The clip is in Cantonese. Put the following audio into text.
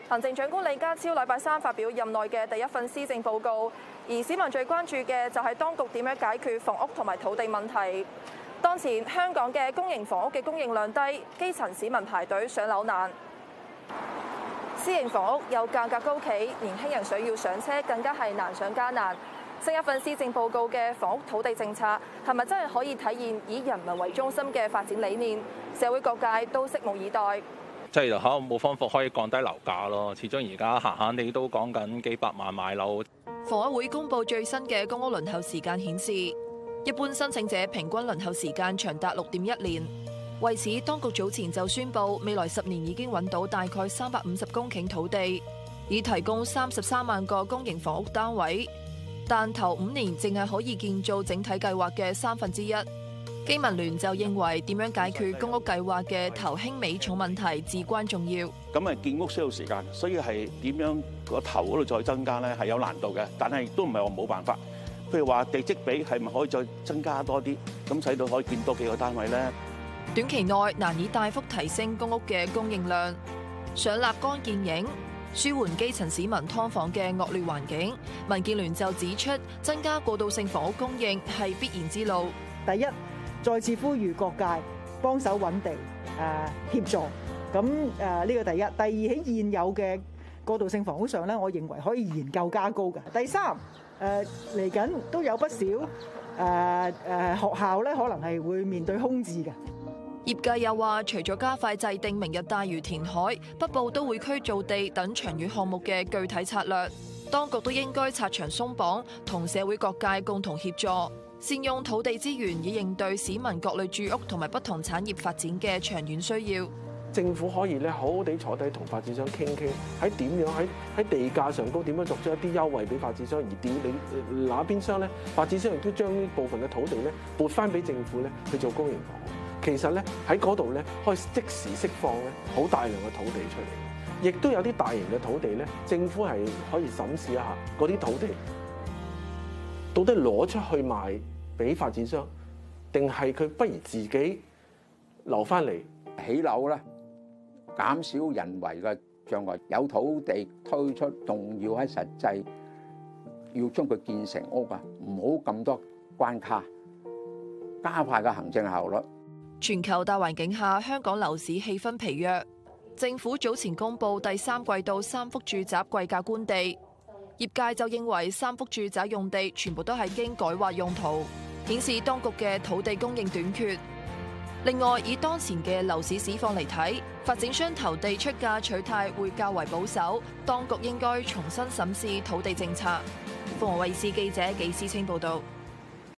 行政長官李家超禮拜三發表任內嘅第一份施政報告，而市民最關注嘅就係當局點樣解決房屋同埋土地問題。當前香港嘅公營房屋嘅供應量低，基層市民排隊上樓難；私營房屋又價格高企，年輕人想要上車更加係難上加難。新一份施政報告嘅房屋土地政策係咪真係可以體現以人民為中心嘅發展理念？社會各界都拭目以待。 即係可能冇方法可以降低樓價咯，始終而家閒閒地都講緊幾百萬買樓。 房委會公布最新嘅公屋輪候時間顯示，一般申請者平均輪候時間長達6.1年。為此，當局早前就宣布，未來10年已經揾到大概350公頃土地，以提供33萬個公營房屋單位，但頭5年淨係可以建造整體計劃嘅1/3。經民聯就認為點樣解決公屋計劃嘅頭輕尾重問題至關重要。 咁啊，建屋需要時間，所以係點樣個頭嗰度再增加咧係有難度嘅，但係都唔係話冇辦法。譬如話地積比係咪可以再增加多啲，咁使到可以建多幾個單位咧？ 短期內難以大幅提升公屋嘅供應量，想立竿見影，舒緩基層市民劏房嘅惡劣環境。民建聯就指出，增加過渡性房屋供應係必然之路。 第一，再次呼籲各界幫手揾地協助。咁呢個第一。第二，喺現有嘅過渡性房屋上咧，我認為可以研究加高嘅。第三，嚟緊都有不少學校咧，可能係會面對空置嘅。 業界又話，除咗加快制定明日大嶼填海、北部都會區造地等長遠項目嘅具體策略，當局都應該拆牆鬆綁，同社會各界共同協助，善用土地資源，以應對市民各類住屋同埋不同產業發展嘅長遠需要。 政府可以咧好好地坐低同發展商傾傾，喺點樣喺地價上高點樣作出一啲優惠俾發展商，而你那邊商咧，發展商亦都將呢部分嘅土地咧撥翻俾政府咧去做公營房屋。其實咧喺嗰度咧可以即時釋放咧好大量嘅土地出嚟，亦都有啲大型嘅土地咧，政府係可以審視一下嗰啲土地到底攞出去賣俾發展商，定係佢不如自己留翻嚟起樓咧，減少人為嘅障礙，有土地推出，仲要喺實際要將佢建成屋啊，唔好咁多關卡，加快個行政效率。 全球大環境下，香港樓市氣氛疲弱。政府早前公布第3季度3幅住宅貴價官地，業界就認為3幅住宅用地全部都係經改劃用途，顯示當局嘅土地供應短缺。另外，以當前嘅樓市市況嚟睇，發展商投地出價取態會較為保守，當局應該重新審視土地政策。鳳凰衛視記者紀思清報導。